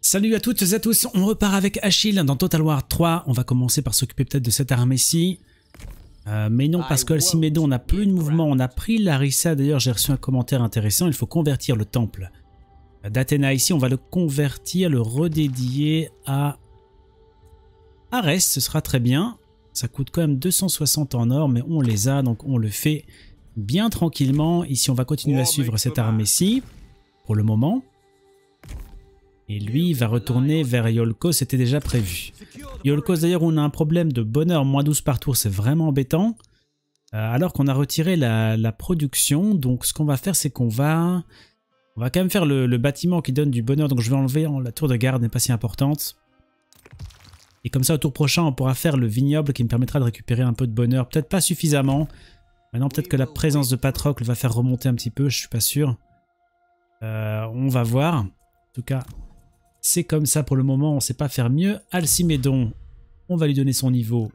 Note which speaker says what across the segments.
Speaker 1: Salut à toutes et à tous, on repart avec Achille dans Total War 3. On va commencer par s'occuper peut-être de cette armée-ci. Mais non, parce que Alcimédo, on n'a plus de mouvement. On a pris Larissa, d'ailleurs j'ai reçu un commentaire intéressant. Il faut convertir le temple d'Athéna ici. On va le convertir, le redédier à Arès, ce sera très bien. Ça coûte quand même 260 en or, mais on les a, donc on le fait bien tranquillement. Ici, on va continuer à suivre cette armée-ci, pour le moment. Et lui, il va retourner vers Iolcos, c'était déjà prévu. Iolcos, d'ailleurs, on a un problème de bonheur, moins 12 par tour, c'est vraiment embêtant. Alors qu'on a retiré la production, donc ce qu'on va faire, c'est qu'on va... On va quand même faire le bâtiment qui donne du bonheur, donc je vais enlever la tour de garde, n'est pas si importante. Et comme ça, au tour prochain, on pourra faire le vignoble qui me permettra de récupérer un peu de bonheur. Peut-être pas suffisamment. Maintenant, peut-être que la présence de Patrocle va faire remonter un petit peu, je suis pas sûr. On va voir. En tout cas, c'est comme ça pour le moment, on sait pas faire mieux. Alcimédon, on va lui donner son niveau.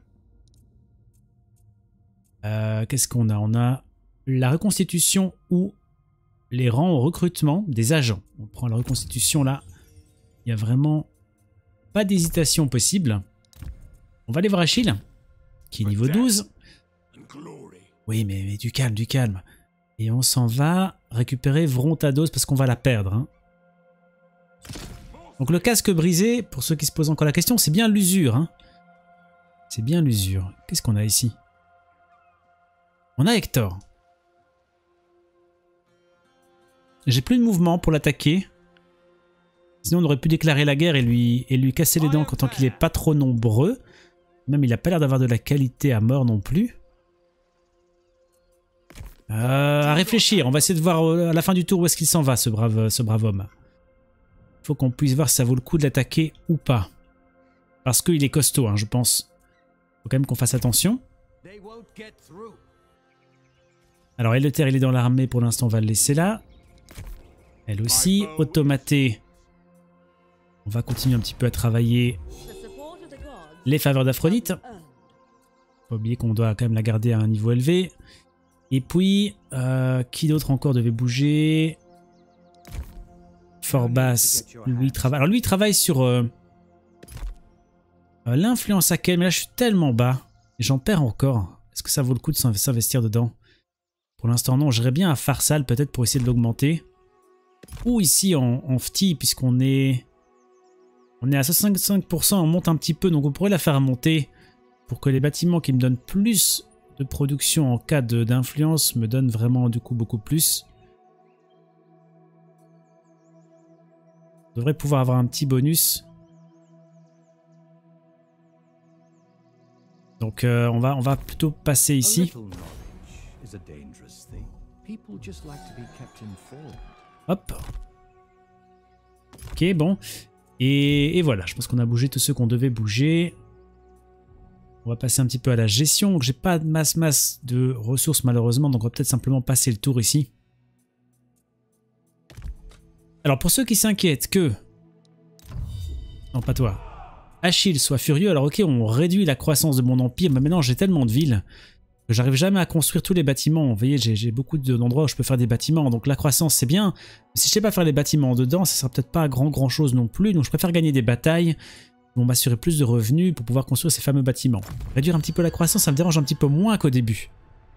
Speaker 1: Qu'est-ce qu'on a? On a la reconstitution ou les rangs au recrutement des agents. On prend la reconstitution là. Il y a vraiment... pas d'hésitation possible. On va aller voir Achille, qui est niveau 12. Oui, mais du calme, du calme. Et on s'en va récupérer Vrontados parce qu'on va la perdre. Hein. Donc le casque brisé, pour ceux qui se posent encore la question, c'est bien l'usure. Hein. C'est bien l'usure. Qu'est-ce qu'on a ici? On a Hector. J'ai plus de mouvement pour l'attaquer. Sinon on aurait pu déclarer la guerre et lui casser les dents tant qu'il est pas trop nombreux. Même il a pas l'air d'avoir de la qualité à mort non plus. À réfléchir, on va essayer de voir à la fin du tour où est-ce qu'il s'en va ce brave homme. Il faut qu'on puisse voir si ça vaut le coup de l'attaquer ou pas. Parce qu'il est costaud, hein, je pense. Faut quand même qu'on fasse attention. Alors Eleuthère il est dans l'armée pour l'instant, on va le laisser là. Elle aussi, automatée. On va continuer un petit peu à travailler les faveurs d'Aphrodite. Faut pas oublier qu'on doit quand même la garder à un niveau élevé. Et puis, qui d'autre encore devait bouger? Forbas, lui il travaille. Alors lui il travaille sur l'influence à quelle? Mais là je suis tellement bas. Et j'en perds encore. Est-ce que ça vaut le coup de s'investir dedans? Pour l'instant non, j'irais bien à Farsal peut-être pour essayer de l'augmenter. Ou ici en Phti, puisqu'on est... On est à 65%, on monte un petit peu, donc on pourrait la faire monter pour que les bâtiments qui me donnent plus de production en cas d'influence me donnent vraiment du coup beaucoup plus. On devrait pouvoir avoir un petit bonus. Donc on va plutôt passer ici. Hop. Ok, bon. Et voilà, je pense qu'on a bougé tous ceux qu'on devait bouger. On va passer un petit peu à la gestion. Donc j'ai pas de masse de ressources malheureusement, donc on va peut-être simplement passer le tour ici. Alors pour ceux qui s'inquiètent que... Non, pas toi. Achille soit furieux, alors ok, on réduit la croissance de mon empire, mais maintenant j'ai tellement de villes que j'arrive jamais à construire tous les bâtiments. Vous voyez, j'ai beaucoup d'endroits où je peux faire des bâtiments, donc la croissance c'est bien. Mais si je sais pas faire les bâtiments dedans, ça sera peut-être pas grand chose non plus, donc je préfère gagner des batailles, vont m'assurer plus de revenus pour pouvoir construire ces fameux bâtiments. Réduire un petit peu la croissance, ça me dérange un petit peu moins qu'au début.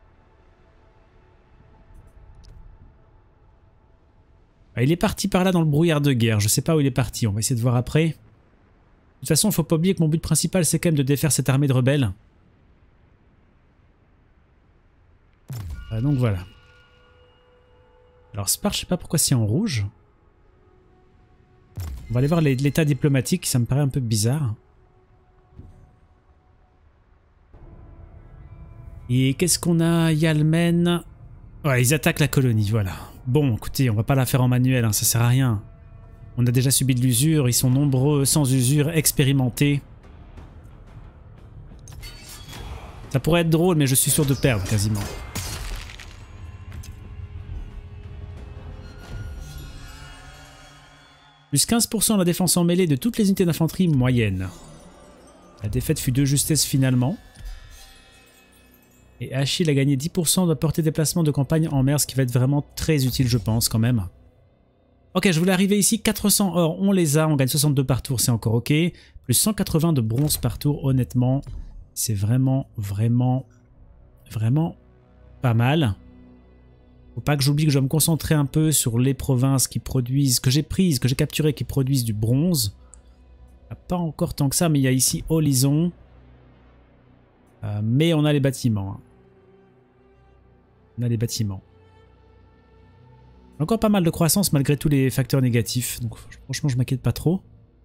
Speaker 1: Ah, il est parti par là dans le brouillard de guerre, je sais pas où il est parti, on va essayer de voir après. De toute façon, il faut pas oublier que mon but principal c'est quand même de défaire cette armée de rebelles. Donc voilà. Alors Spar, je sais pas pourquoi c'est en rouge. On va aller voir l'état diplomatique, ça me paraît un peu bizarre. Et qu'est-ce qu'on a? Yalmen. Ouais, ils attaquent la colonie, voilà. Bon, écoutez, on va pas la faire en manuel, hein, ça sert à rien. On a déjà subi de l'usure, ils sont nombreux, sans usure, expérimentés. Ça pourrait être drôle, mais je suis sûr de perdre quasiment. Plus 15% la défense en mêlée de toutes les unités d'infanterie moyennes. La défaite fut de justesse finalement. Et Achille a gagné 10% de la portée déplacement de campagne en mer, ce qui va être vraiment très utile je pense quand même. Ok, je voulais arriver ici, 400 or, on les a, on gagne 62 par tour, c'est encore ok. Plus 180 de bronze par tour, honnêtement, c'est vraiment pas mal. Faut pas que j'oublie que je dois me concentrer un peu sur les provinces qui produisent, que j'ai prises, que j'ai capturées, qui produisent du bronze. Pas encore tant que ça, mais il y a ici Horizon. Mais on a les bâtiments. Hein. On a les bâtiments. Encore pas mal de croissance malgré tous les facteurs négatifs. Donc franchement, je m'inquiète pas trop.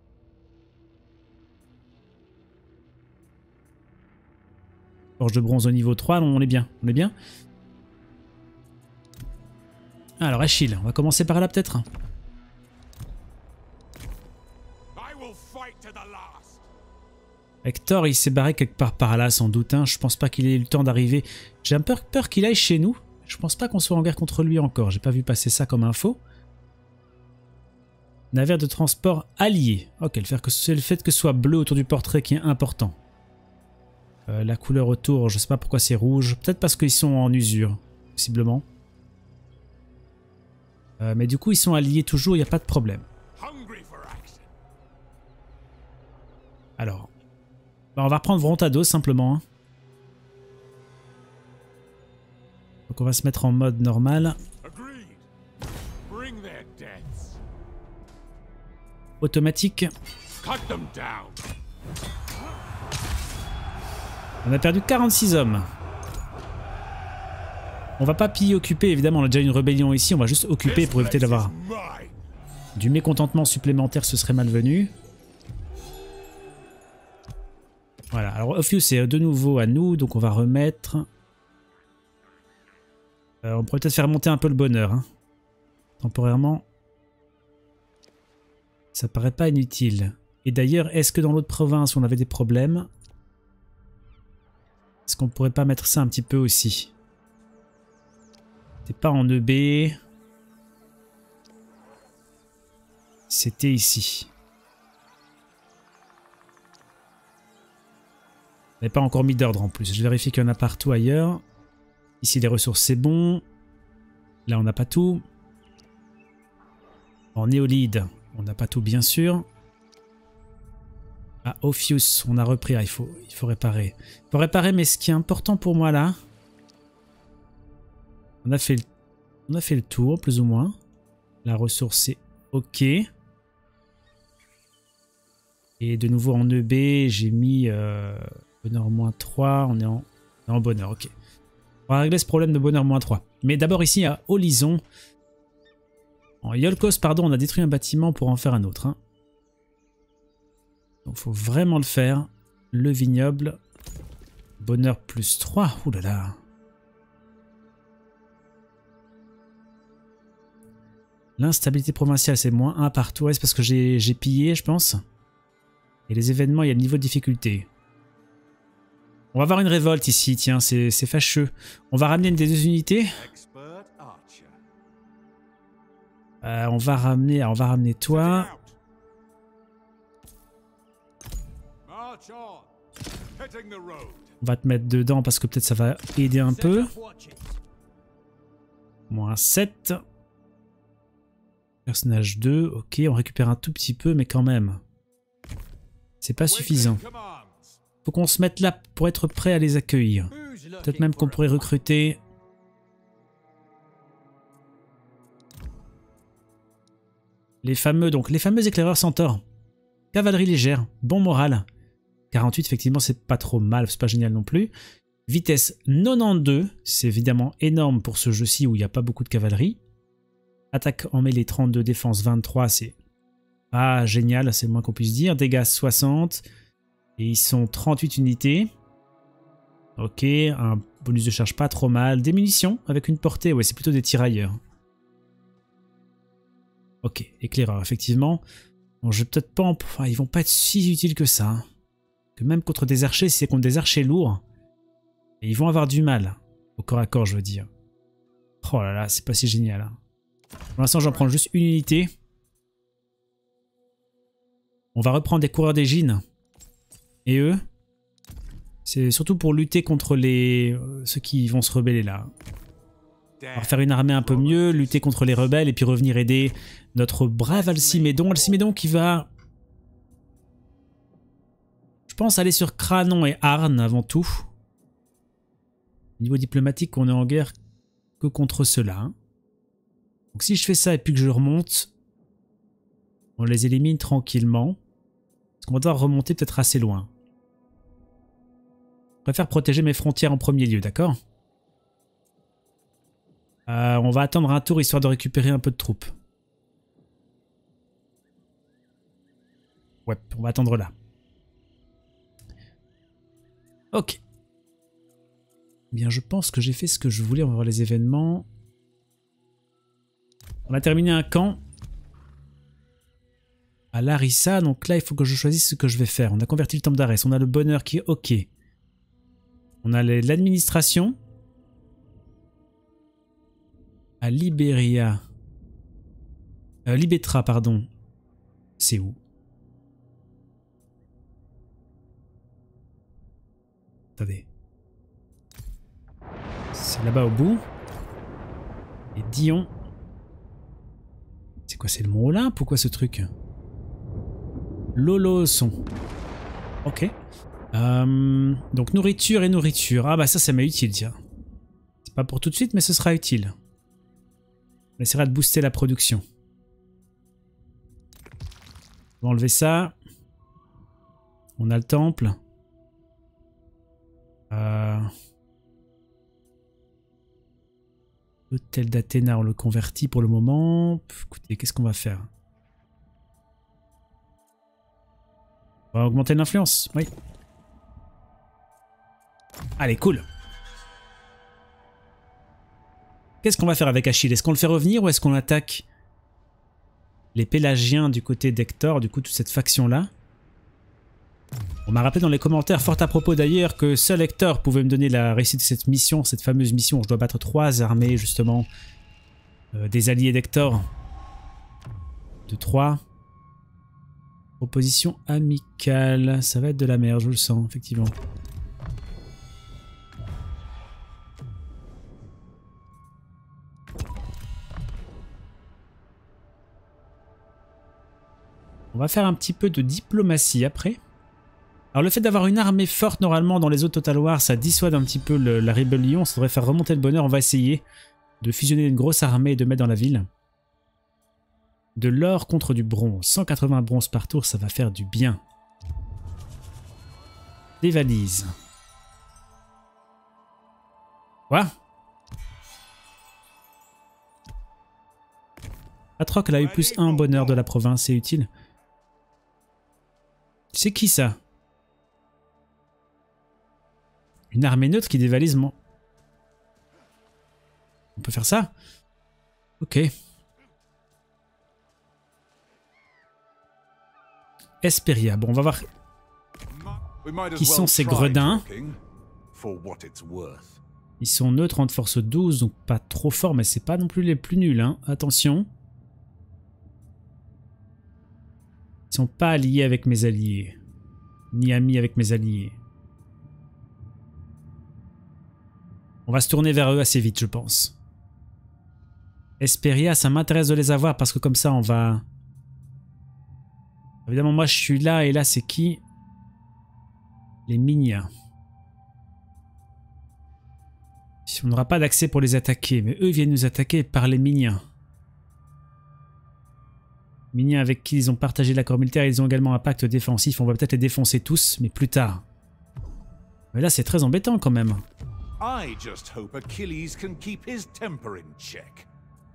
Speaker 1: Forge de bronze au niveau 3, on est bien. On est bien. Alors Achille, on va commencer par là peut-être. Hector, il s'est barré quelque part par là sans doute. Hein. Je pense pas qu'il ait eu le temps d'arriver. J'ai un peu peur qu'il aille chez nous. Je pense pas qu'on soit en guerre contre lui encore. J'ai pas vu passer ça comme info. Navire de transport allié. Ok, c'est le fait que ce soit bleu autour du portrait qui est important. La couleur autour, je sais pas pourquoi c'est rouge. Peut-être parce qu'ils sont en usure, possiblement. Mais du coup, ils sont alliés toujours, il n'y a pas de problème. Alors, on va reprendre Vrontado simplement. Hein. Donc on va se mettre en mode normal. Automatique. On a perdu 46 hommes. On va pas piller occuper, évidemment on a déjà une rébellion ici, on va juste occuper pour éviter d'avoir du mécontentement supplémentaire, ce serait malvenu. Voilà, alors Ophius est de nouveau à nous, donc on va remettre... on pourrait peut-être faire monter un peu le bonheur. Hein. Temporairement. Ça paraît pas inutile. Et d'ailleurs, est-ce que dans l'autre province on avait des problèmes? Est-ce qu'on pourrait pas mettre ça un petit peu aussi? C'était pas en EB. C'était ici. On n'avait pas encore mis d'ordre en plus. Je vérifie qu'il y en a partout ailleurs. Ici les ressources c'est bon. Là on n'a pas tout. En néolide, on n'a pas tout bien sûr. Ah, Ophius, on a repris. Ah, il faut réparer. Il faut réparer, mais ce qui est important pour moi là... On a fait le tour, plus ou moins. La ressource c'est ok. Et de nouveau en EB, j'ai mis bonheur -3. On est en bonheur, ok. On va régler ce problème de bonheur -3. Mais d'abord ici à Horizon. En Iolkos, pardon, on a détruit un bâtiment pour en faire un autre. Hein. Donc il faut vraiment le faire. Le vignoble. Bonheur +3. Ouh là là. L'instabilité provinciale, c'est -1 partout. C'est parce que j'ai pillé, je pense. Et les événements, il y a le niveau de difficulté. On va avoir une révolte ici, tiens, c'est fâcheux. On va ramener une des 2 unités. On va ramener toi. On va te mettre dedans parce que peut-être ça va aider un peu. -7. Personnage 2, ok, on récupère un tout petit peu, mais quand même. C'est pas suffisant. Faut qu'on se mette là pour être prêt à les accueillir. Peut-être même qu'on pourrait recruter... les fameux éclaireurs centaures. Cavalerie légère, bon moral. 48, effectivement, c'est pas trop mal, c'est pas génial non plus. Vitesse 92, c'est évidemment énorme pour ce jeu-ci où il n'y a pas beaucoup de cavalerie. Attaque en mêlée 32, défense 23, c'est pas génial, c'est le moins qu'on puisse dire. Dégâts 60, et ils sont 38 unités. Ok, un bonus de charge pas trop mal. Des munitions avec une portée, ouais, c'est plutôt des tirailleurs. Ok, éclaireur, effectivement. Bon, je vais peut-être pas en... Enfin, ils vont pas être si utiles que ça. Hein. Que même contre des archers, si c'est contre des archers lourds, et ils vont avoir du mal. Au corps à corps, je veux dire. Oh là là, c'est pas si génial. Hein. Pour l'instant, j'en prends juste une unité. On va reprendre des coureurs d'Égine. Et eux, c'est surtout pour lutter contre ceux qui vont se rebeller là. On va faire une armée un peu mieux, lutter contre les rebelles et puis revenir aider notre brave Alcimédon. Alcimédon qui va... Je pense aller sur Cranon et Arne avant tout. Au niveau diplomatique, on est en guerre que contre ceux-là. Hein. Donc si je fais ça et puis que je remonte, on les élimine tranquillement. Parce qu'on va devoir remonter peut-être assez loin. Je préfère protéger mes frontières en premier lieu, d'accord ? On va attendre un tour histoire de récupérer un peu de troupes. Ouais, on va attendre là. Ok. Bien, je pense que j'ai fait ce que je voulais. On va voir les événements. On a terminé un camp à Larissa. Donc là, il faut que je choisisse ce que je vais faire. On a converti le temple d'Arès. On a le bonheur qui est ok. On a l'administration. À Libéria. Libétra, pardon. C'est où? Attendez. C'est là-bas au bout. Et Dion. C'est quoi? C'est le mont Olympe? Pourquoi ce truc? Loloson. Ok. Donc nourriture et nourriture. Ah bah ça m'est utile, tiens. C'est pas pour tout de suite, mais ce sera utile. On essaiera de booster la production. On va enlever ça. On a le temple. Hôtel d'Athéna, on le convertit pour le moment. Écoutez, qu'est-ce qu'on va faire? On va augmenter l'influence, oui. Allez, cool. Qu'est-ce qu'on va faire avec Achille? Est-ce qu'on le fait revenir ou est-ce qu'on attaque les Pélagiens du côté d'Hector, du coup toute cette faction-là? On m'a rappelé dans les commentaires, fort à propos d'ailleurs, que seul Hector pouvait me donner la réussite de cette mission, cette fameuse mission où je dois battre 3 armées justement des alliés d'Hector. De 3. Opposition amicale, ça va être de la merde, je le sens, effectivement. On va faire un petit peu de diplomatie après. Alors le fait d'avoir une armée forte normalement dans les eaux de Total War, ça dissuade un petit peu la rébellion, ça devrait faire remonter le bonheur. On va essayer de fusionner une grosse armée et de mettre dans la ville. De l'or contre du bronze. 180 bronze par tour, ça va faire du bien. Des valises. Quoi? Patroc, elle a eu plus 1 bonheur de la province, c'est utile. C'est qui ça? Une armée neutre qui dévalise mon... On peut faire ça? Ok. Esperia. Bon, on va voir qui sont ces gredins. Ils sont neutres en force 12, donc pas trop forts, mais c'est pas non plus les plus nuls, hein. Attention. Ils sont pas alliés avec mes alliés. Ni amis avec mes alliés. On va se tourner vers eux assez vite, je pense. Esperia, ça m'intéresse de les avoir parce que comme ça, on va... Évidemment, moi, je suis là et là, c'est qui? Les Mignons. On n'aura pas d'accès pour les attaquer, mais eux viennent nous attaquer par les Mignons. Mignons avec qui ils ont partagé l'accord militaire, ils ont également un pacte défensif. On va peut-être les défoncer tous, mais plus tard. Mais là, c'est très embêtant quand même.
Speaker 2: I just hope Achilles can keep his temper in check.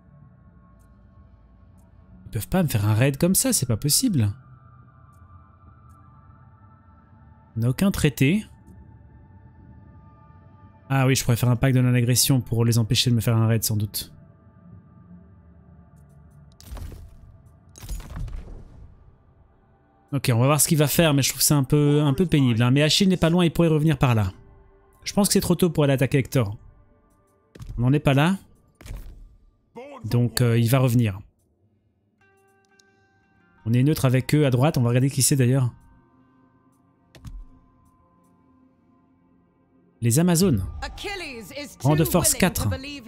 Speaker 1: Ils peuvent pas me faire un raid comme ça, c'est pas possible. On n'a aucun traité. Ah oui, je pourrais faire un pacte de non-agression pour les empêcher de me faire un raid sans doute. Ok, on va voir ce qu'il va faire, mais je trouve ça un peu pénible. Hein. Mais Achille n'est pas loin, il pourrait revenir par là. Je pense que c'est trop tôt pour aller attaquer Hector. On n'en est pas là. Donc il va revenir. On est neutre avec eux à droite, on va regarder qui c'est d'ailleurs. Les Amazones. Rang de force 4.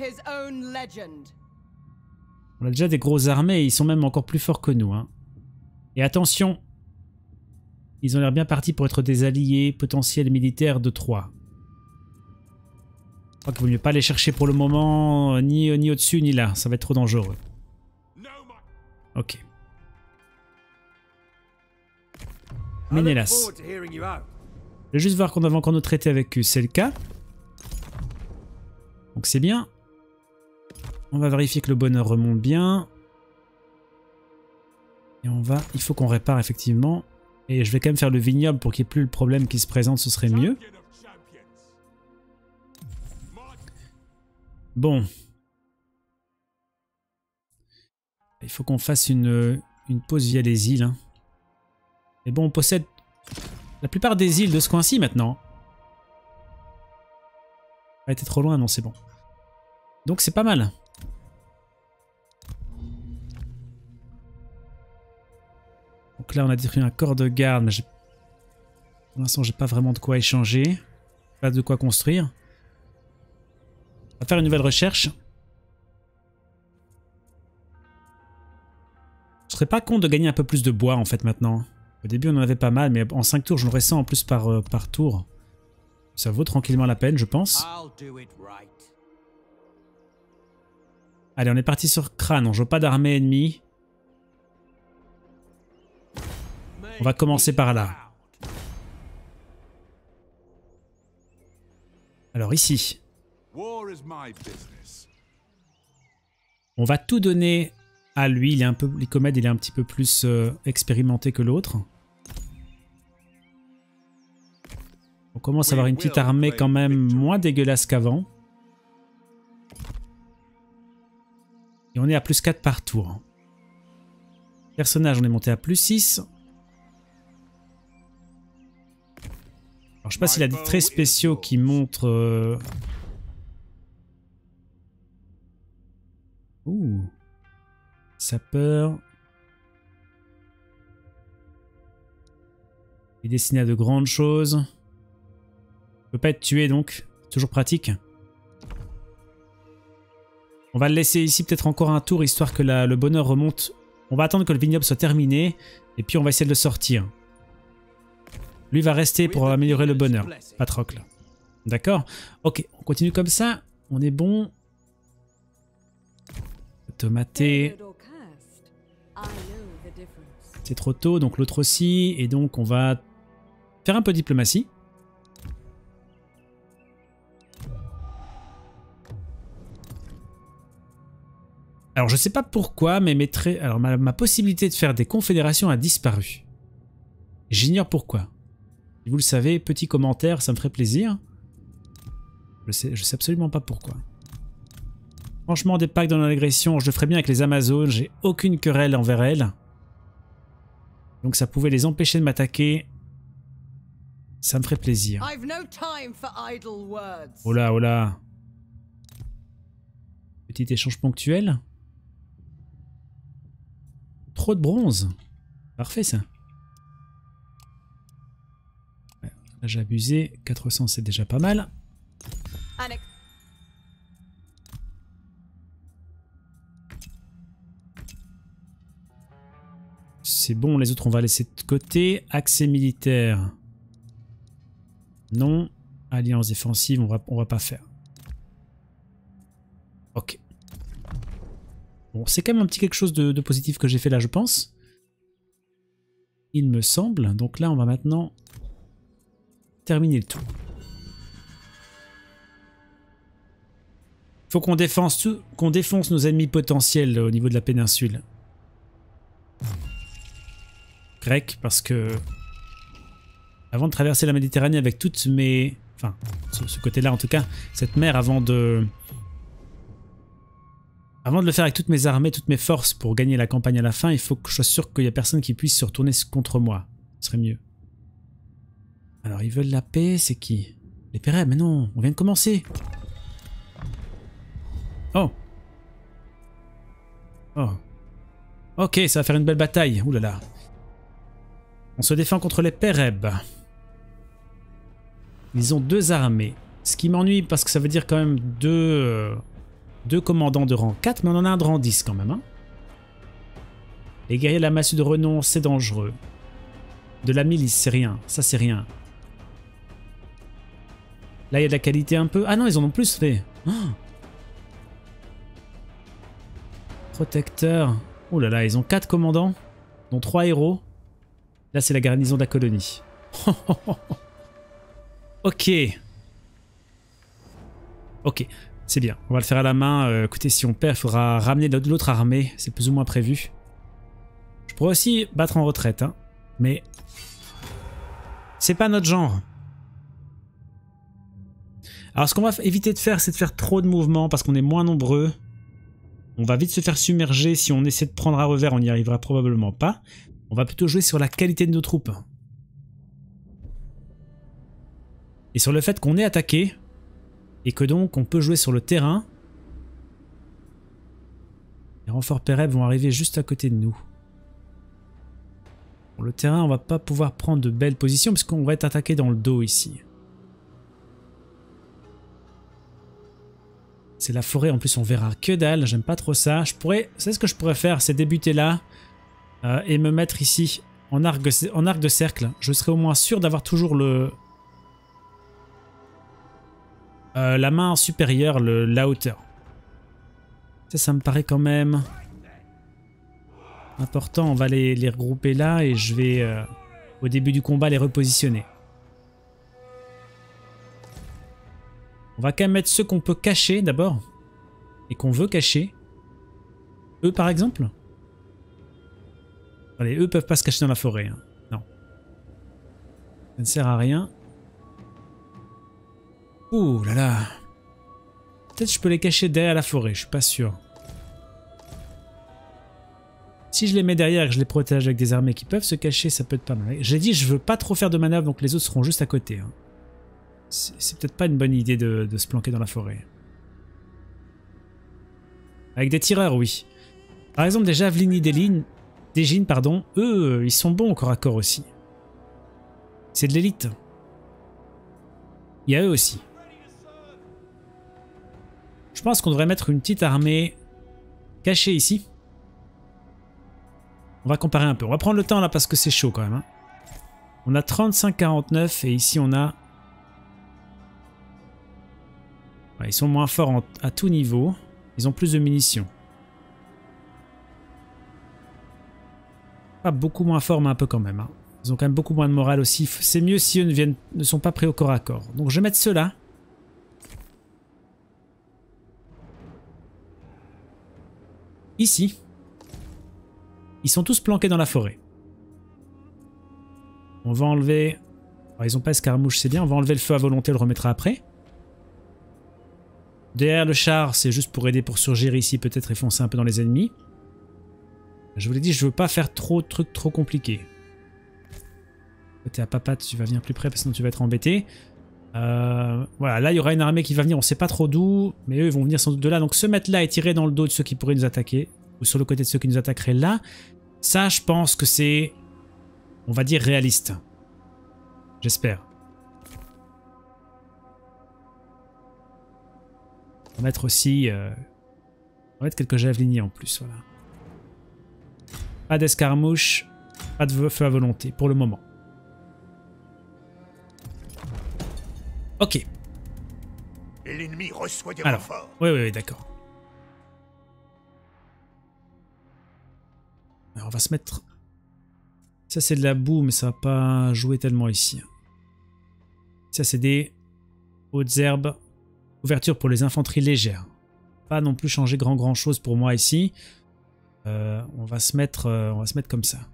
Speaker 1: On a déjà des grosses armées et ils sont même encore plus forts que nous. Hein. Et attention, ils ont l'air bien partis pour être des alliés potentiels militaires de Troie. Je crois qu'il vaut mieux pas les chercher pour le moment, ni au-dessus ni là. Ça va être trop dangereux. Ok. Ménélas. Je vais juste voir qu'on avait encore nos traités avec eux. C'est le cas. Donc c'est bien. On va vérifier que le bonheur remonte bien. Et il faut qu'on répare effectivement. Et je vais quand même faire le vignoble pour qu'il n'y ait plus le problème qui se présente, ce serait mieux. Bon. Il faut qu'on fasse une pause via les îles. Hein. Mais bon, on possède la plupart des îles de ce coin-ci maintenant. Ça a été trop loin, non, c'est bon. Donc c'est pas mal. Donc là, on a détruit un corps de garde, mais pour l'instant, j'ai pas vraiment de quoi échanger. Pas de quoi construire. On va faire une nouvelle recherche. Je serais pas con de gagner un peu plus de bois en fait maintenant. Au début on en avait pas mal, mais en 5 tours j'en aurais 100 en plus par tour. Ça vaut tranquillement la peine je pense. Allez, on est parti sur Crâne, on joue pas d'armée ennemie. On va commencer par là. Alors ici. On va tout donner à lui, Lycomède il est un petit peu plus expérimenté que l'autre. On commence à avoir une petite armée quand même moins dégueulasse qu'avant. Et on est à plus 4 par tour. Personnage, on est monté à plus 6. Alors, je sais pas s'il a des traits spéciaux qui montrent... Ouh. Sapeur. Il est destiné à de grandes choses. Il peut pas être tué donc. Toujours pratique. On va le laisser ici peut-être encore un tour histoire que le bonheur remonte. On va attendre que le vignoble soit terminé. Et puis on va essayer de le sortir. Lui va rester pour améliorer le bonheur. Patrocle. D'accord? Ok, on continue comme ça. On est bon. Tomaté. C'est trop tôt, donc l'autre aussi. Et donc on va faire un peu de diplomatie. Alors je sais pas pourquoi, mais ma possibilité de faire des confédérations a disparu. J'ignore pourquoi. Si vous le savez, petit commentaire, ça me ferait plaisir. Je sais absolument pas pourquoi. Franchement, des packs dans l'agression, je le ferais bien avec les Amazones, j'ai aucune querelle envers elles. Donc ça pouvait les empêcher de m'attaquer. Ça me ferait plaisir. Oh là, oh là. Petit échange ponctuel. Trop de bronze. Parfait ça. Ouais, là j'ai abusé. 400 c'est déjà pas mal. C'est bon, les autres on va laisser de côté. Accès militaire. Non. Alliance défensive, on va pas faire. Ok. Bon, c'est quand même un petit quelque chose de positif que j'ai fait là, je pense. Il me semble. Donc là, on va maintenant terminer le tout. Faut qu'on défonce nos ennemis potentiels au niveau de la péninsule. Grec, parce que avant de traverser la Méditerranée avec toutes mes... Enfin, ce côté-là en tout cas, cette mer avant de le faire avec toutes mes armées, toutes mes forces pour gagner la campagne à la fin, il faut que je sois sûr qu'il n'y a personne qui puisse se retourner contre moi. Ce serait mieux. Alors, ils veulent la paix, c'est qui? Les Pérèbes, mais non, on vient de commencer. Oh. Oh. Ok, ça va faire une belle bataille. Ouh là là. On se défend contre les Pérèbes. Ils ont 2 armées. Ce qui m'ennuie parce que ça veut dire quand même deux commandants de rang 4, mais on en a un de rang 10 quand même. Hein. Les guerriers de la massue de renom, c'est dangereux. De la milice, c'est rien. Ça, c'est rien. Là, il y a de la qualité un peu. Ah non, ils en ont plus fait. Oh, protecteur. Oh là là, ils ont 4 commandants, dont 3 héros. Là, c'est la garnison de la colonie. Ok. Ok, c'est bien. On va le faire à la main. Écoutez, si on perd, il faudra ramener l'autre armée. C'est plus ou moins prévu. Je pourrais aussi battre en retraite, hein. Mais c'est pas notre genre. Alors, ce qu'on va éviter de faire, c'est de faire trop de mouvements parce qu'on est moins nombreux. On va vite se faire submerger. Si on essaie de prendre à revers, on n'y arrivera probablement pas. On va plutôt jouer sur la qualité de nos troupes. Et sur le fait qu'on est attaqué. Et que donc on peut jouer sur le terrain. Les renforts Péreb vont arriver juste à côté de nous. Pour le terrain, on va pas pouvoir prendre de belles positions parce qu'on va être attaqué dans le dos ici. C'est la forêt, en plus on verra que dalle, j'aime pas trop ça. C'est ce que je pourrais faire, c'est débuter là et me mettre ici en arc de cercle. Je serai au moins sûr d'avoir toujours la main supérieure, la hauteur. Ça me paraît quand même important. On va les regrouper là et je vais au début du combat les repositionner. On va quand même mettre ceux qu'on peut cacher d'abord. Et qu'on veut cacher. Eux par exemple. Allez, eux peuvent pas se cacher dans la forêt. Hein. Non. Ça ne sert à rien. Ouh là là. Peut-être je peux les cacher derrière la forêt, je suis pas sûr. Si je les mets derrière et que je les protège avec des armées qui peuvent se cacher, ça peut être pas mal. J'ai dit je veux pas trop faire de manœuvres, donc les autres seront juste à côté. Hein. C'est peut-être pas une bonne idée de se planquer dans la forêt. Avec des tireurs, oui. Par exemple, des javelini des jeans, pardon, eux, ils sont bons au corps à corps aussi. C'est de l'élite. Il y a eux aussi. Je pense qu'on devrait mettre une petite armée cachée ici. On va comparer un peu. On va prendre le temps là parce que c'est chaud quand même. Hein. On a 35-49 et ici on a... Ouais, ils sont moins forts à tout niveau. Ils ont plus de munitions. Pas beaucoup moins forts mais un peu quand même. Hein. Ils ont quand même beaucoup moins de morale aussi. C'est mieux si eux ne sont pas pris au corps à corps. Donc je vais mettre ceux-là. Ici. Ils sont tous planqués dans la forêt. On va enlever... Alors, ils n'ont pas escarmouche, c'est bien. On va enlever le feu à volonté, on le remettra après. Derrière le char, c'est juste pour aider pour surgir ici, peut-être et foncer un peu dans les ennemis. Je vous l'ai dit, je veux pas faire trop de trucs trop compliqués. T'es à papate, tu vas venir plus près, parce que sinon tu vas être embêté. Voilà, là il y aura une armée qui va venir, on sait pas trop d'où, mais eux ils vont venir sans doute de là. Donc se mettre là et tirer dans le dos de ceux qui pourraient nous attaquer, ou sur le côté de ceux qui nous attaqueraient là, ça je pense que c'est, on va dire, réaliste. J'espère. On va mettre aussi... on va mettre quelques javeliniers en plus, voilà. Pas d'escarmouche, pas de feu à volonté, pour le moment. Ok.
Speaker 2: L'ennemi reçoit des
Speaker 1: Alors,
Speaker 2: renforts.
Speaker 1: oui, d'accord. Alors, on va se mettre... Ça, c'est de la boue, mais ça va pas jouer tellement ici. Ça, c'est des hautes herbes. Ouverture pour les infanteries légères. Pas non plus changer grand chose pour moi ici. On va se mettre comme ça.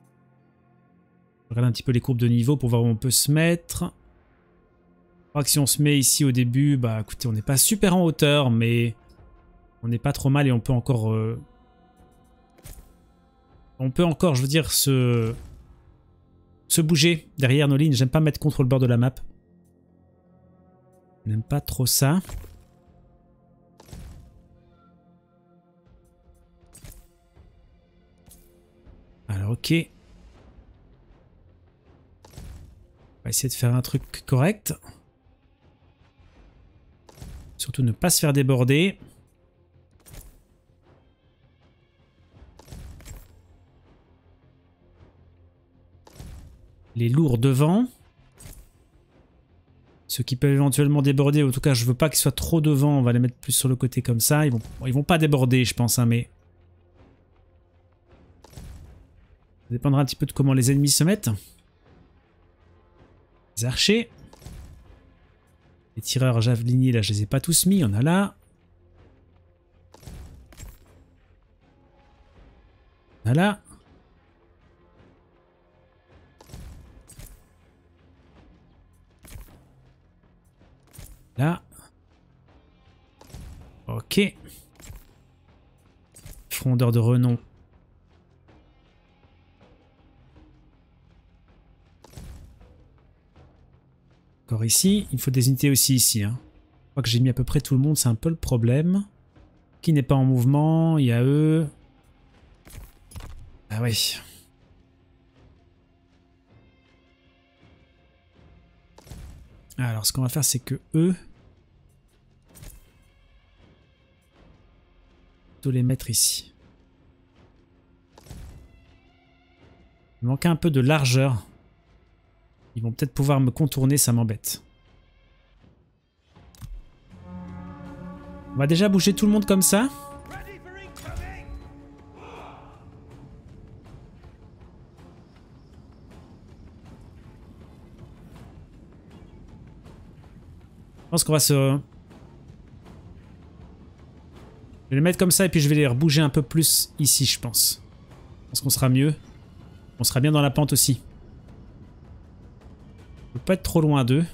Speaker 1: Je regarde un petit peu les courbes de niveau pour voir où on peut se mettre. Je crois que si on se met ici au début, bah écoutez, on n'est pas super en hauteur, mais on n'est pas trop mal et on peut encore... je veux dire, se bouger derrière nos lignes. J'aime pas mettre contre le bord de la map. Je n'aime pas trop ça. Alors ok. On va essayer de faire un truc correct. Surtout ne pas se faire déborder. Les lourds devant. Ceux qui peuvent éventuellement déborder, en tout cas je veux pas qu'ils soient trop devant, on va les mettre plus sur le côté comme ça. Ils vont pas déborder je pense, hein, mais... Ça dépendra un petit peu de comment les ennemis se mettent. Les archers. Les tireurs javeliniers, là je les ai pas tous mis, il y en a là. Il y en a là. Là. Ok. Frondeur de renom. Encore ici. Il faut des unités aussi ici. Hein. Je crois que j'ai mis à peu près tout le monde. C'est un peu le problème. Qui n'est pas en mouvement? Il y a eux. Ah oui. Alors ce qu'on va faire c'est que eux... de les mettre ici. Il manque un peu de largeur. Ils vont peut-être pouvoir me contourner, ça m'embête. On va déjà bouger tout le monde comme ça. Je pense qu'on va se... Je vais les mettre comme ça et puis je vais les rebouger un peu plus ici, je pense. Je pense qu'on sera mieux. On sera bien dans la pente aussi. On peut pas être trop loin d'eux.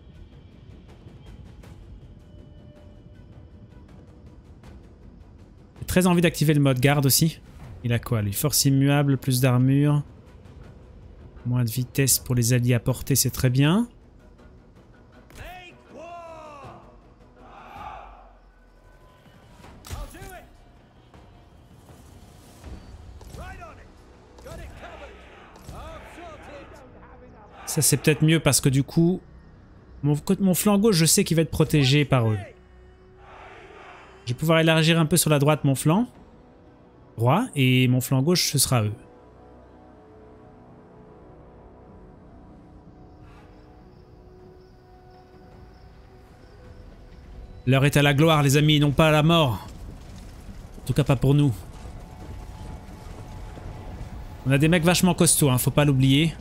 Speaker 1: J'ai très envie d'activer le mode garde aussi. Il a quoi lui? Force immuable, plus d'armure. Moins de vitesse pour les alliés à portée, c'est très bien. Ça c'est peut-être mieux parce que du coup, mon flanc gauche je sais qu'il va être protégé par eux. Je vais pouvoir élargir un peu sur la droite mon flanc droit et mon flanc gauche ce sera eux. L'heure est à la gloire les amis, non pas à la mort. En tout cas pas pour nous. On a des mecs vachement costauds, hein, faut pas l'oublier.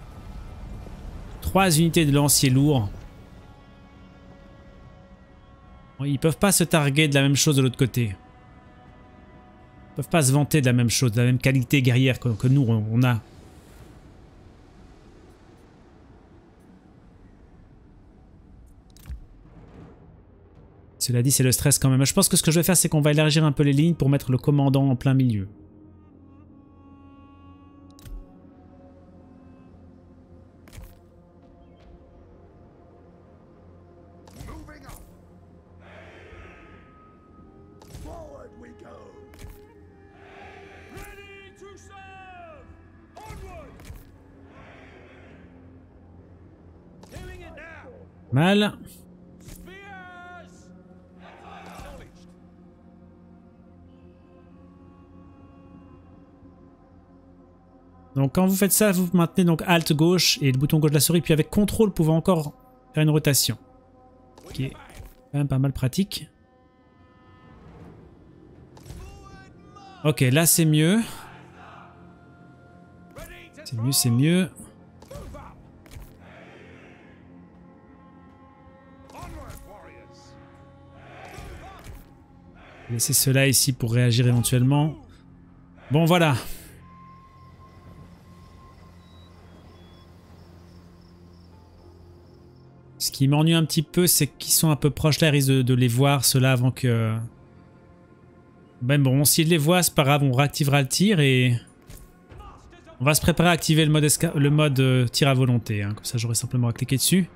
Speaker 1: 3 unités de lanciers lourds. Ils peuvent pas se targuer de la même chose de l'autre côté. Ils peuvent pas se vanter de la même chose, de la même qualité guerrière que nous on a. Cela dit, c'est le stress quand même. Je pense que ce que je vais faire, c'est qu'on va élargir un peu les lignes pour mettre le commandant en plein milieu. Mal. Donc quand vous faites ça, vous maintenez donc Alt gauche et le bouton gauche de la souris, puis avec CTRL, vous pouvez encore faire une rotation. Qui est quand même pas mal pratique. Ok, là c'est mieux. C'est mieux, c'est mieux. Laissez cela ici pour réagir éventuellement. Bon voilà. Ce qui m'ennuie un petit peu, c'est qu'ils sont un peu proches là, ils risquent de les voir ceux-là avant que... Ben bon, s'ils les voient, c'est pas grave, on réactivera le tir et... On va se préparer à activer le mode tir à volonté, hein. Comme ça j'aurai simplement à cliquer dessus.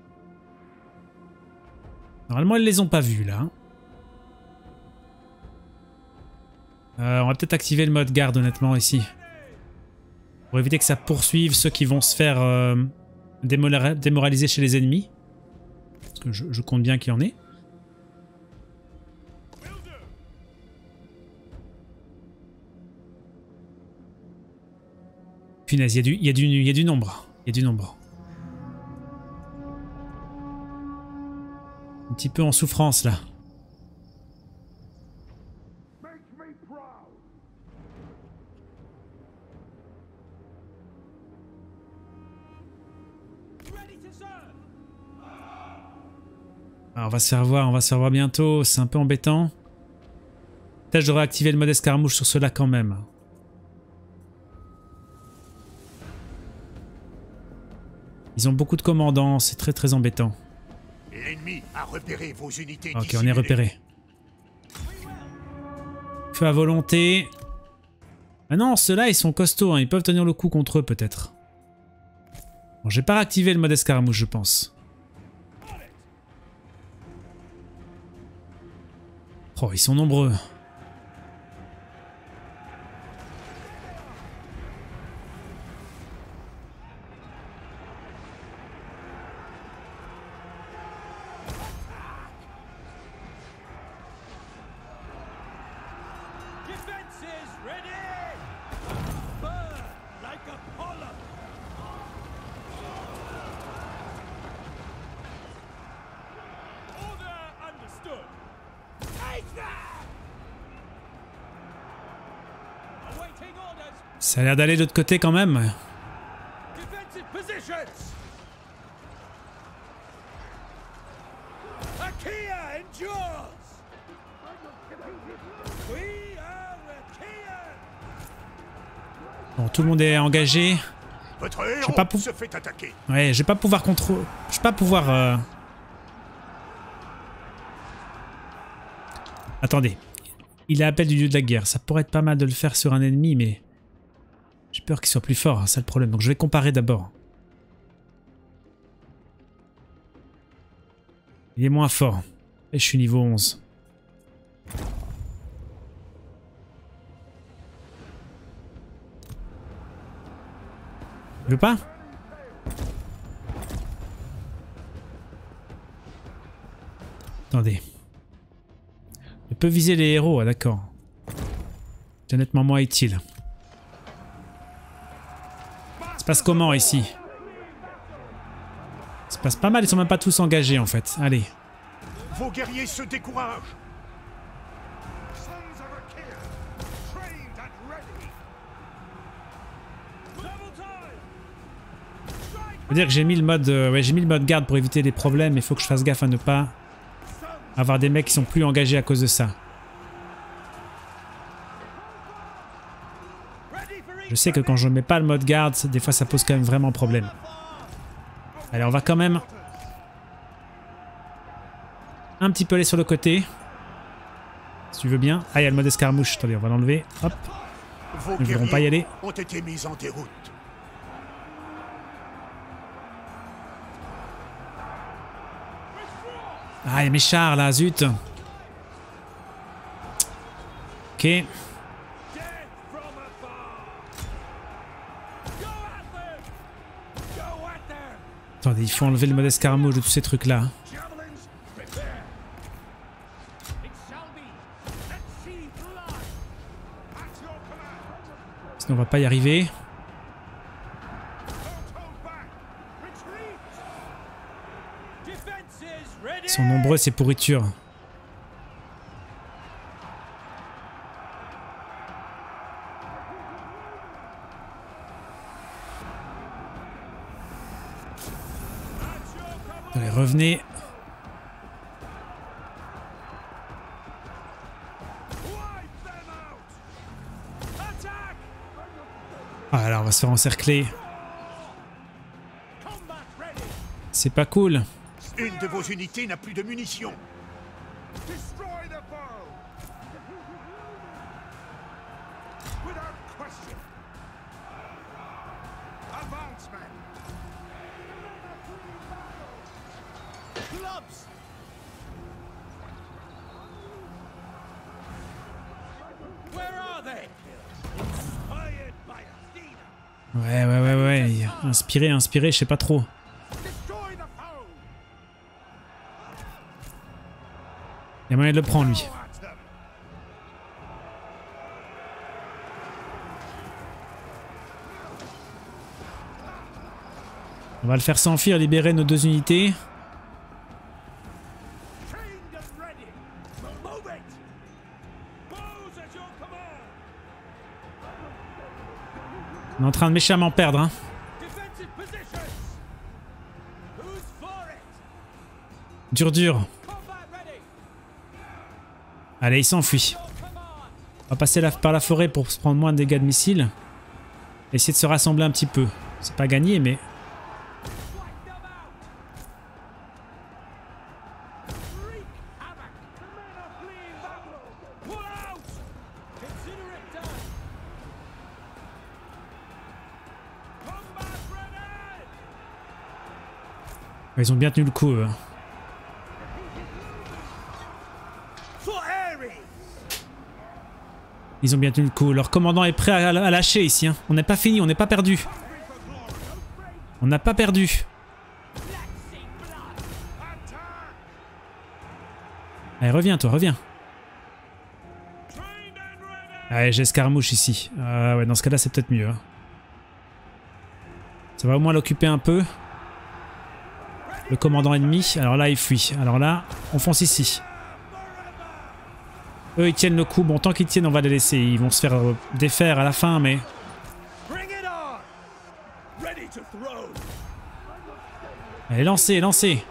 Speaker 1: Normalement, ils les ont pas vus là. On va peut-être activer le mode garde honnêtement ici. Pour éviter que ça poursuive ceux qui vont se faire démoraliser chez les ennemis. Parce que je compte bien qu'il y en ait. Punaise, il y a du nombre. Il y a du nombre. Un petit peu en souffrance là. Ah, on va se faire voir bientôt, c'est un peu embêtant. Peut-être je devrais activer le mode escarmouche sur ceux-là quand même. Ils ont beaucoup de commandants, c'est très très embêtant.
Speaker 3: L'ennemi a repéré vos unités.
Speaker 1: Ok, on est repéré. Feu à volonté. Ah non, ceux-là ils sont costauds, hein. Ils peuvent tenir le coup contre eux peut-être. Bon, j'ai pas réactivé le mode escarmouche je pense. Oh, ils sont nombreux. Ça a l'air d'aller de l'autre côté quand même. Bon, tout le monde est engagé.
Speaker 3: Votre
Speaker 1: Je
Speaker 3: héros
Speaker 1: vais pas
Speaker 3: se fait attaquer.
Speaker 1: Ouais, je vais pas pouvoir contrôler. Je vais pas pouvoir. Attendez. Il a appel du dieu de la guerre. Ça pourrait être pas mal de le faire sur un ennemi, mais j'ai peur qu'il soit plus fort. C'est le problème. Donc je vais comparer d'abord. Il est moins fort. Et je suis niveau 11. Il veut pas? Attendez. Je peux viser les héros, ah d'accord. C'est nettement moins utile. Ça se passe comment ici? Ça se passe pas mal, ils sont même pas tous engagés en fait. Allez.
Speaker 3: Vos guerriers se découragent.
Speaker 1: Je veux dire que j'ai mis le mode, ouais, j'ai mis le mode garde pour éviter les problèmes. Il faut que je fasse gaffe à ne pas avoir des mecs qui sont plus engagés à cause de ça. Je sais que quand je mets pas le mode garde, des fois ça pose quand même vraiment problème. Allez, on va quand même un petit peu aller sur le côté. Si tu veux bien. Ah, il y a le mode escarmouche. Attendez, on va l'enlever. Hop. Ils ne voudront pas y aller.
Speaker 3: Ont été mis en déroute.
Speaker 1: Ah, il y a mes chars là, zut. Ok. Attendez, il faut enlever le mode escarmouche de tous ces trucs là. Sinon on va pas y arriver. Ils sont nombreux ces pourritures. Allez, revenez. Ah, alors on va se faire encercler. C'est pas cool.
Speaker 3: Une de vos unités n'a plus de munitions.
Speaker 1: Ouais. Inspiré, je sais pas trop. Il y a moyen de le prendre, lui. On va le faire s'enfuir, libérer nos 2 unités. On est en train de méchamment perdre, hein. Dur, dur. Allez, il s'enfuit. On va passer par la forêt pour se prendre moins de dégâts de missiles. Essayer de se rassembler un petit peu. C'est pas gagné, mais... Ils ont bien tenu le coup, eux. Ils ont bien tenu le coup. Leur commandant est prêt à lâcher ici. Hein. On n'est pas fini, on n'est pas perdu. On n'a pas perdu. Allez, reviens toi, reviens. Allez, j'ai escarmouche ici. Ouais, dans ce cas-là, c'est peut-être mieux. Hein. Ça va au moins l'occuper un peu. Le commandant ennemi. Alors là, il fuit. Alors là, on fonce ici. Eux, ils tiennent le coup. Bon, tant qu'ils tiennent, on va les laisser. Ils vont se faire défaire à la fin, mais... Allez, lancez, lancez.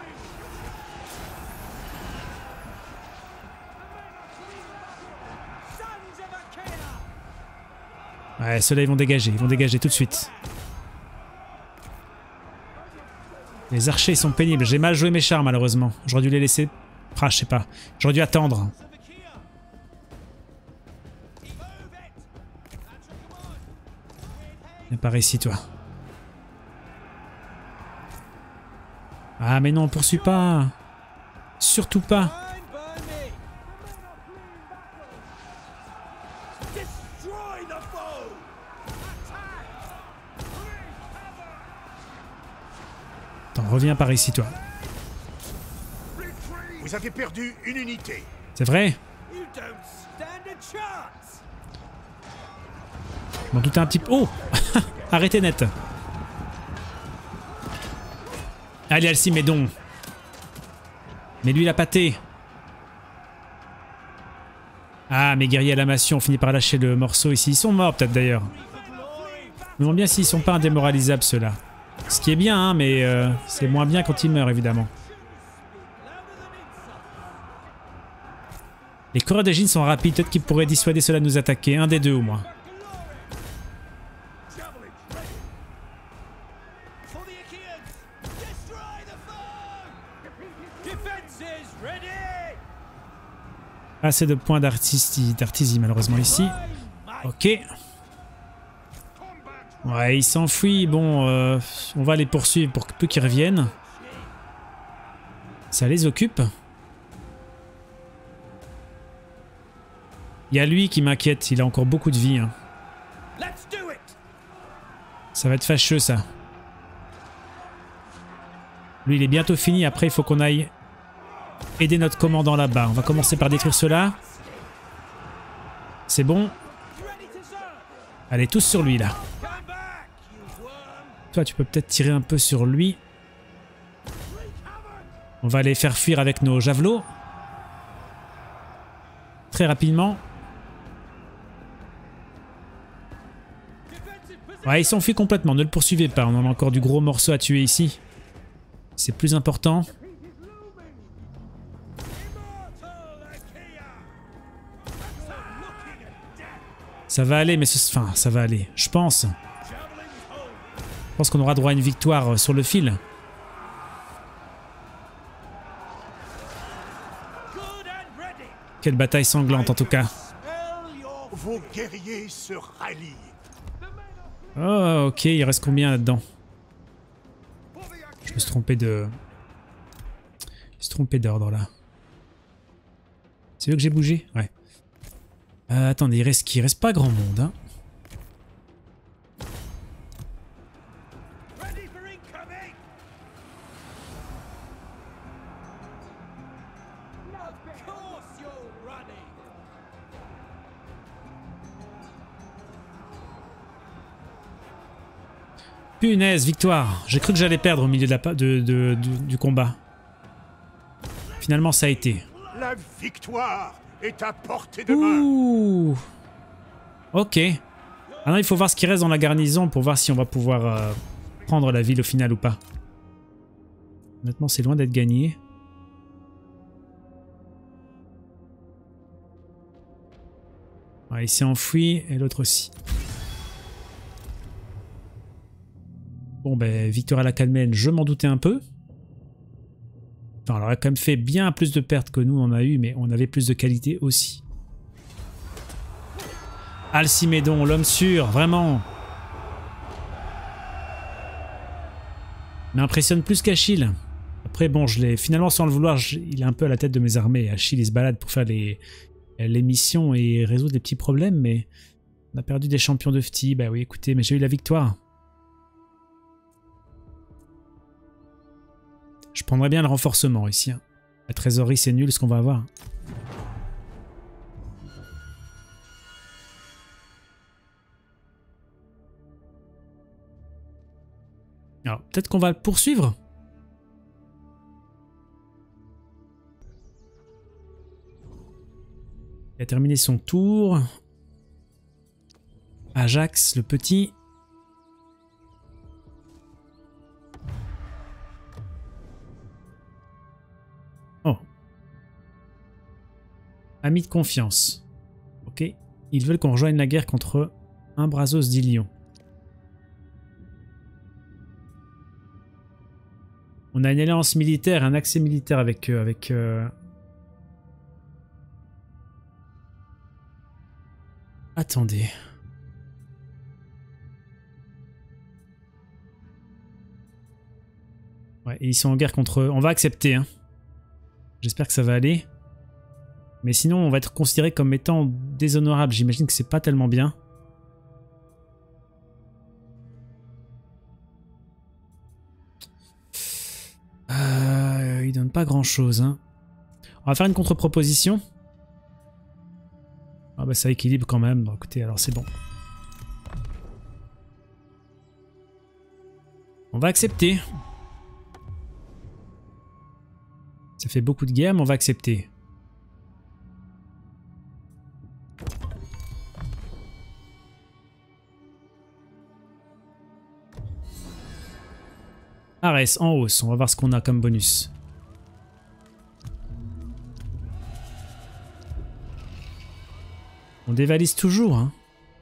Speaker 1: Ouais, ceux-là, ils vont dégager tout de suite. Les archers, ils sont pénibles. J'ai mal joué mes chars, malheureusement. J'aurais dû les laisser... Ah, je sais pas. J'aurais dû attendre. Viens par ici, toi. Ah, mais non, poursuis pas. Surtout pas. Attends, reviens par ici, toi.
Speaker 3: Vous avez perdu une unité.
Speaker 1: C'est vrai? Bon, tout est un petit peu... Oh. Arrêtez net. Allez, Alcimédon. Mais lui, il a pâté. Ah, mes guerriers à la massue ont fini par lâcher le morceau ici. Ils sont morts, peut-être, d'ailleurs. Je me demande bien s'ils sont pas indémoralisables, ceux-là. Ce qui est bien, hein, mais c'est moins bien quand ils meurent, évidemment. Les coureurs d'Égine sont rapides. Peut-être qu'ils pourraient dissuader ceux-là de nous attaquer. Un des deux, au moins. Assez de points d'artisie malheureusement ici. Ok. Ouais, ils s'enfuient. Bon, on va les poursuivre pour peu qu'ils reviennent. Ça les occupe. Il y a lui qui m'inquiète. Il a encore beaucoup de vie. Hein. Ça va être fâcheux, ça. Lui, il est bientôt fini. Après, il faut qu'on aille... aider notre commandant là-bas. On va commencer par détruire cela. C'est bon. Allez, tous sur lui, là. Toi, tu peux peut-être tirer un peu sur lui. On va les faire fuir avec nos javelots. Très rapidement. Ouais, ils s'enfuient complètement. Ne le poursuivez pas. On a encore du gros morceau à tuer ici. C'est plus important. Ça va aller, mais enfin, ça va aller. Je pense qu'on aura droit à une victoire sur le fil. Quelle bataille sanglante, en tout cas.
Speaker 3: Vos guerriers se rallient.
Speaker 1: Oh, ok, il reste combien là-dedans? Je me suis trompé de... Je me suis trompé d'ordre, là. C'est eux que j'ai bougé? Ouais. Attendez, il reste pas grand monde, hein. Punaise, victoire. J'ai cru que j'allais perdre au milieu du combat. Finalement, ça a été.
Speaker 3: La victoire est à portée de main.
Speaker 1: Ouh. Ok. Maintenant, il faut voir ce qui reste dans la garnison pour voir si on va pouvoir prendre la ville au final ou pas. Honnêtement, c'est loin d'être gagné. Ouais, il s'est enfoui et l'autre aussi. Bon, ben, victoire à la Calmène, je m'en doutais un peu. Enfin, elle aurait quand même fait bien plus de pertes que nous on a eu, mais on avait plus de qualité aussi. Alcimédon, l'homme sûr, vraiment. Il m'impressionne plus qu'Achille. Après, bon, finalement, sans le vouloir, il est un peu à la tête de mes armées. Achille, il se balade pour faire les missions et résoudre des petits problèmes, mais on a perdu des champions de FTI. Bah oui, écoutez, mais j'ai eu la victoire. Je prendrais bien le renforcement ici. Hein. La trésorerie, c'est nul ce qu'on va avoir. Alors, peut-être qu'on va le poursuivre. Il a terminé son tour. Ajax, le petit. Oh. Ami de confiance. Ok. Ils veulent qu'on rejoigne la guerre contre Brazos d'Ilion. On a une alliance militaire, un accès militaire avec eux, Attendez. Ouais, et ils sont en guerre contre eux. On va accepter, hein. J'espère que ça va aller. Mais sinon, on va être considéré comme étant déshonorable. J'imagine que c'est pas tellement bien. Il donne pas grand chose, hein. On va faire une contre-proposition. Ah bah ça équilibre quand même. Bon, écoutez, alors c'est bon. On va accepter. Ça fait beaucoup de guerre, mais on va accepter. Arès en hausse, on va voir ce qu'on a comme bonus. On dévalise toujours, hein.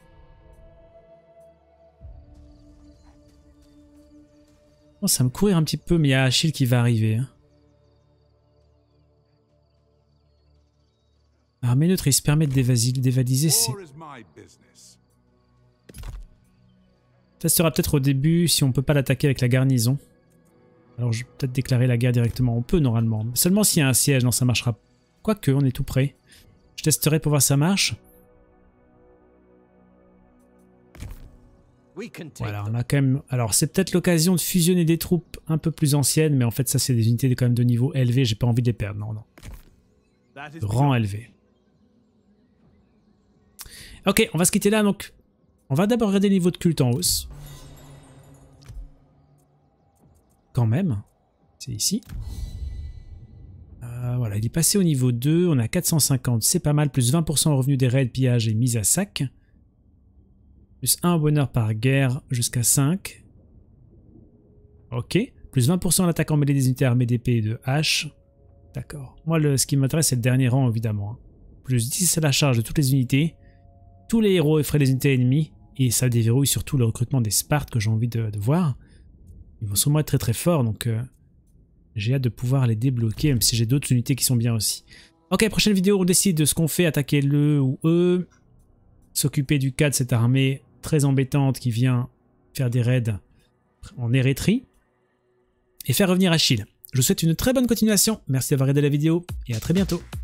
Speaker 1: Oh, ça me courir un petit peu, mais il y a Achille qui va arriver. Hein. Armée neutre, il se permet de dévaliser. Ça sera peut-être au début si on peut pas l'attaquer avec la garnison. Alors je vais peut-être déclarer la guerre directement. On peut normalement. Seulement s'il y a un siège, non ça marchera. Quoique, on est tout prêt. Je testerai pour voir si ça marche. Voilà, on a quand même... Alors c'est peut-être l'occasion de fusionner des troupes un peu plus anciennes, mais en fait ça c'est des unités quand même de niveau élevé, j'ai pas envie de les perdre, non, non. Rang élevé. Ok, on va se quitter là, donc on va d'abord regarder le niveau de culte en hausse. Quand même, c'est ici. Voilà, il est passé au niveau 2, on a 450, c'est pas mal, plus 20% au revenu des raids, pillages et mise à sac. Plus 1 au bonheur par guerre jusqu'à 5. Ok. Plus 20% à l'attaque en mêlée des unités armées d'épée et de hache. D'accord. Moi, ce qui m'intéresse, c'est le dernier rang, évidemment. Plus 10 à la charge de toutes les unités. Tous les héros effraient les unités ennemies. Et ça déverrouille surtout le recrutement des Spartes que j'ai envie de voir. Ils vont sûrement être très très forts, donc j'ai hâte de pouvoir les débloquer, même si j'ai d'autres unités qui sont bien aussi. Ok, prochaine vidéo, on décide de ce qu'on fait, attaquer le ou eux. S'occuper du cas de cette armée très embêtante qui vient faire des raids en Érythrée et faire revenir Achille. Je vous souhaite une très bonne continuation, merci d'avoir regardé la vidéo et à très bientôt.